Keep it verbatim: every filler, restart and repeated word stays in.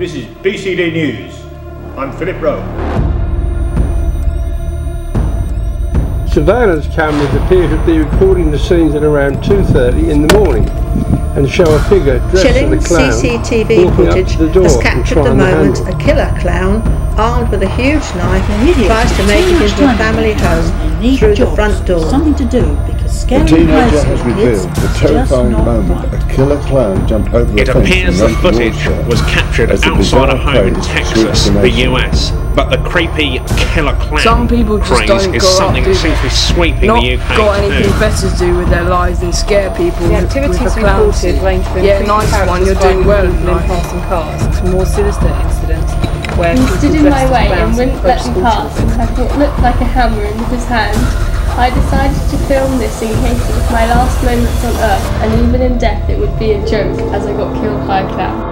This is B C D News. I'm Philip Rowe. Surveillance cameras appear to be recording the scenes at around two thirty in the morning and show a figure dressed Chilling as a clown C C T V walking up footage to the door has and captured the trying to moment handle. a killer clown, armed with a huge knife, tries to make it into a family home through the front door. Something to do because The teenager has revealed the terrifying moment a killer clown jumped over the It fence appears the and ran footage towards her. was captured As the outside a bizarre home in craze Texas, sweeps the the nation. U S. But the creepy killer clown Some people just craze don't is go something out, that do seems to be sweeping Not the U K got anything too. better to do with their lives than scare people The with, activities with the clowns. reported range from Yeah, creepy nice one, characters you're doing driving well in people in life. passing cars to more sinister incidents where He people stood in dressed my as way clowns and wouldn't let approached me school pass children. and had what looked like a hammer in his hand. I decided to film this in case it was my last moments on Earth, and even in death it would be a joke as I got killed by a clown.